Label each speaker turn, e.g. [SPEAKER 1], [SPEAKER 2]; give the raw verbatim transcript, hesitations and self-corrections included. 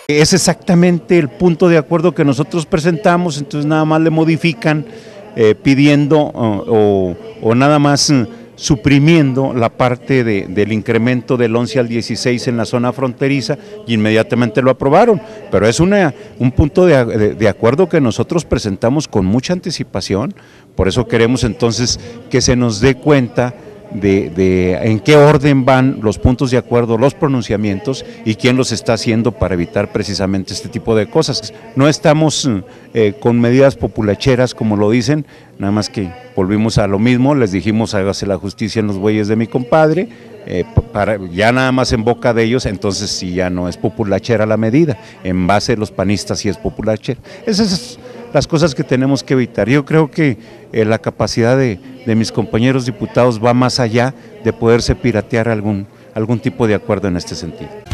[SPEAKER 1] Es exactamente el punto de acuerdo que nosotros presentamos, entonces nada más le modifican eh, pidiendo o, o, o nada más eh, suprimiendo la parte de, del incremento del once al dieciséis en la zona fronteriza y inmediatamente lo aprobaron, pero es una, un punto de, de, de acuerdo que nosotros presentamos con mucha anticipación, por eso queremos entonces que se nos dé cuenta De, de en qué orden van los puntos de acuerdo, los pronunciamientos y quién los está haciendo para evitar precisamente este tipo de cosas. No estamos eh, con medidas populacheras como lo dicen, nada más que volvimos a lo mismo, les dijimos hágase la justicia en los bueyes de mi compadre, eh, para, ya nada más en boca de ellos, entonces sí ya no es populachera la medida, en base de los panistas sí es populachera. Esas es las cosas que tenemos que evitar. Yo creo que eh, la capacidad de, de mis compañeros diputados va más allá de poderse piratear algún, algún tipo de acuerdo en este sentido.